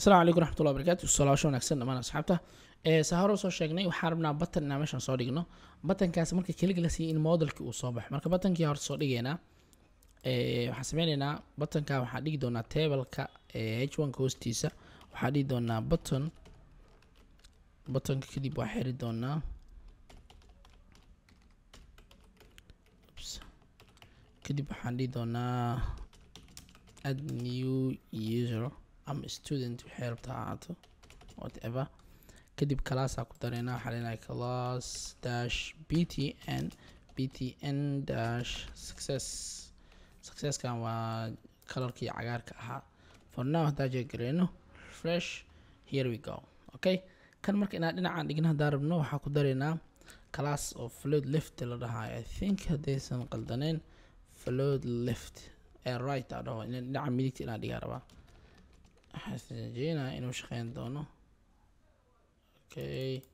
السلام عليكم ورحمة الله وبركاته. الصلاة wanaagsan dhamaan asxaabta saharo soo sheegnay waxaan rabnaa button inaan meeshan soo dhigno. Buttonkaas marka kaliya la siiyo in modelki uu soo baxo. Marka buttonkii hore soo dhigeynaa waxaan sameynaynaa buttonka waxaan dhigi doonaa table-ka h1 hoostiisa waxaan dhigi doonaa buttonka kadib waxaan xiri doonaa kadib waxaan dhigi doonaa add new user I'm a student help to whatever kadib class ku dareena xalina class dash btn dash success kan waa colorkii cagaarka ahaa for now hada jeegreno refresh here we go okay kan marka inaan dhinacan dhigna hada rabno waxa ku dareena class of float left la dhahay I think hadaysan qaldaneen float left right ado dhinaca midigta inaan dhiga rabaa حسنا إنه شخين دونه okay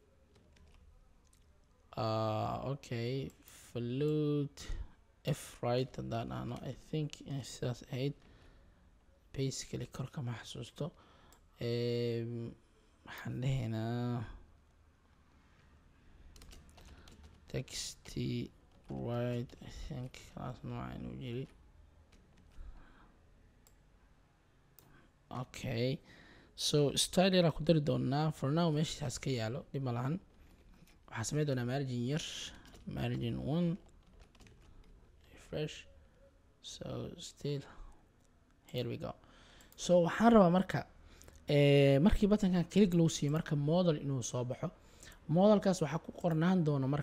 okay float F right that I think it's just 8 basically كركم محسوسته حنهنا text right I think خلاص نوع نوجي okay so style ra ku dari doonaa for now meesha iska yaalo dib malahan waxa sameey doonaa margin 1 refresh so still here we go so waxaan rabaa marka markii buttonkan click loo siiyo marka model inuu soo baxo modelkaas waxa ku qornaan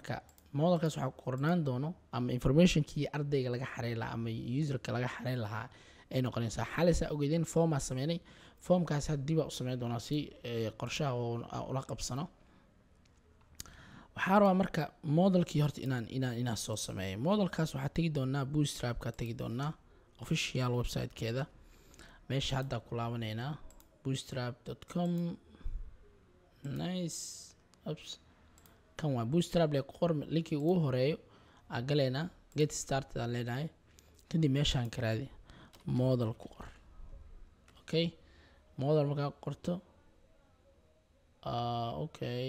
doono ama informationkii ardayga laga xareey lahaa ama userka laga xareey lahaa ay noqonaysaa xalisa ogeydeen form aan sameynay formkaas hadii baa u sameyn doonaa si qorshaha oo la qabsano waxaa rabaa marka modelkii horta inaan soo sameeyo modelkaas waxaa tagi doonaa bootstrap ka tagi doonaa official website keeda meesha hadda ku laabaneynaa bootstrap.com nice oops kan waa bootstrap le qorm linki ugu horeeyo agaleena get started aan leenahay kadib meeshaan ka raadi model ku qor okay model marka qorto okay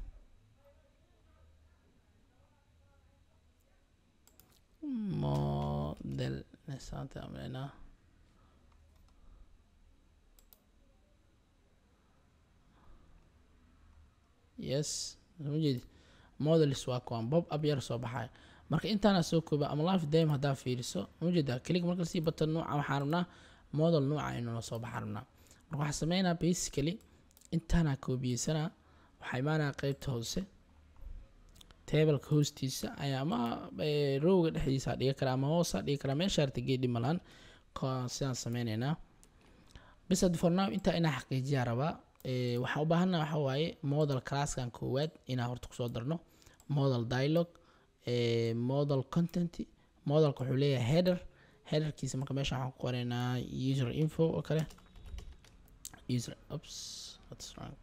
model nesanta amena yes mujid model swap kan bob up yar soo baxay marka intaana soo kooba ama live demo hada fiiriso mujida click marka si button nooca waxaan rabnaa model nooca inuu soo baxarnaa marka waxa sameeynaa basically intaana koobiyesana waxa imaanaa qaybta hoose table hoostiisa ayaa ma rowga dhexdiisa dhiga kara ama hoos dhiga kara meesha artagay dhimalan ka sidaan sameynaynaa bis for now inta ina xaqiijiya rabaa waxa u baahanaa waxa waaye model class kan koowaad ina horta ku soo darno model dialogue model content model wuxuu leeyahay headerkiisa marka meesha waxaan ku qoraynaa user info oo kale user oops that's wrong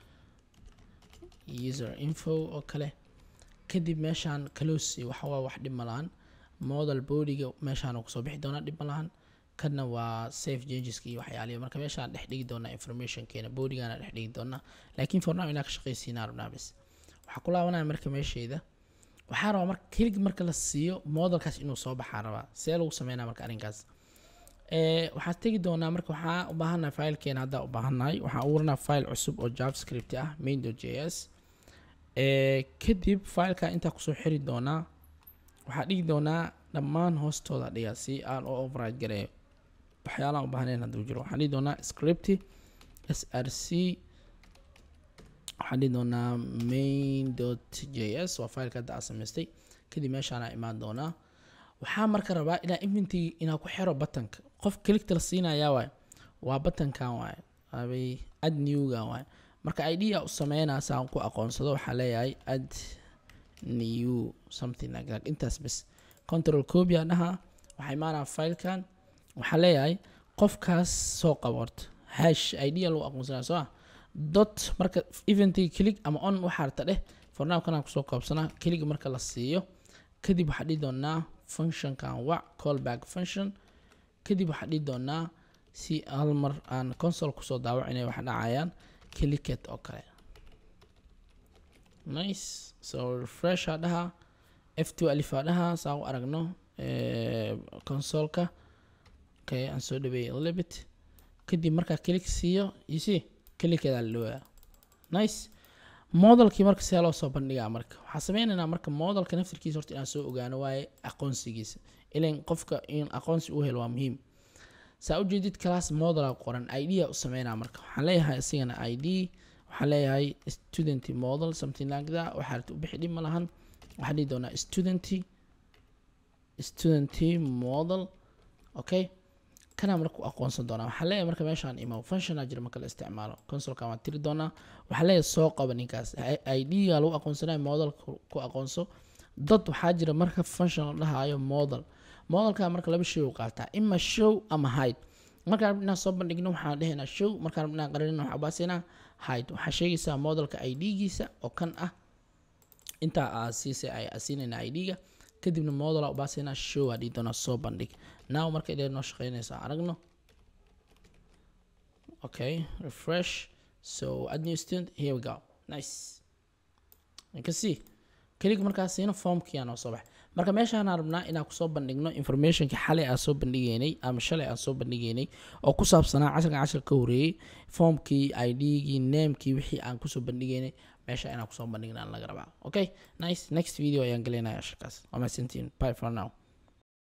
user info oo kale kadib meeshaan close waxa waa wax dhib malahan model bodyga meeshaan ku soo bixi doona dhib malahan kana waa save changes iyo waxyaaliyo marka meeshaan dhex dhigi doona information keena bodygana dhex dhigi doona laakiin for now ina ka shaqeysiinaa rabnaa bas waxa ku laabanaya marka meesheeda waxaa rabaa marka click marka la siiyo modelkaas inuu soo baxaa rabaa see lagu sameynaa marka arrinkaas waxaa tagi doonaa marka waxaa u baahanahay filekeena hadda u baahanahay waxaan uurnaa file cusub oo javascript ah main.js kadib fileka inta ku soo xiri doonaa waxaa dhigi doonaa dhammaan hoostooda dhiga si aan oo override gareeyo waxyaalaha u baahanayn hadduu jiro waxaan dhigi doonaa script src waxaan dhigi doonaa main.js waa fileka hadda aan samaystay kadib meeshaan aan imaan doonaa waxaa marka rabaa inaa inventory inaa ku xiro buttonka qof click la siinayaa waa buttonkan abay add new ga marka idea u sameynaa saan ku aqoonsado waxa leeyahay add new something like that intaas bas control copy anaha waxa imaanaa filekan waxa leeyahay qofkaas soo qaborto hash idea loo aqoonsanaa soo dot marka eventy click ama on waxa harta dheh for now kana ku soo koobsana click marka la siiyo kadib waxa dhigi doonaa function kan waa callback function kadib waxa dhigi doonaa si hal mar aan console kusoo daawacinay wax dhacayaan clicket oo kale. Nice. So refresh hadhaha F2 alif hadhaha saa u aragno console-ka. Okay, aan soo dhaweeyay a little bit kadib markaa click siiyo you see clicket aa loo. Nice. modelkii marka si loo soo bandhigaa marka waxa sameeynaa marka modelka naftirkiisa horta inaan soo ogaano waaye aqoonsigiisa ileen qofka in aqoonsi uu helo waa muhiim. saa u jeedid class model qoran id u sameeynaa marka waxaan leeyahay asigana id waxaan leeyahay student model something like that waxa u bixi dhib ma lahan waxaan dhigi doonaa student model. Okay, kana marka aqoonsan doonaa waxaan leeyahay marka meeshaan email function ajir marka la isticmaalo console-ka waan tiri doonaa waxaan leeyahay soo qaba ninkaas id ga lagu aqoonsanayo model ku aqoonso dad waxaa jira marka function la dhahayo modelka marka laba shay u qaataa ima show ama hide. marka inaan soo bandhigno waxaan dhahaynaa show marka inaan qarino waxa baasinaa hide waxa sheegaysaa modelka id giisa oo kan ah inta siisay ay asinayna id ga kadibna model u baasinaa show hadii doona soo bandhig. now marka ilaa noo shaqeynaysa aragno. Okay, refresh. So add new student, here we go. Nice. You can see click markaas ina formkii aan soo baxay marka meeshaan aan rabnaa inaan ku soo bandhigno informationka xalay aan soo bandhigeynay ama shalay aan soo bandhigeynay oo ku saabsanaa casharka ka horeeyay formkii id-gii name-kii wixii aan ku soo bandhigeynay meesha inaan ku soo bandhignaa laga rabaa. Okay, nice. Next video ayaan galeynayaa shaqaas. Waa mahadsantiin. Bye for now.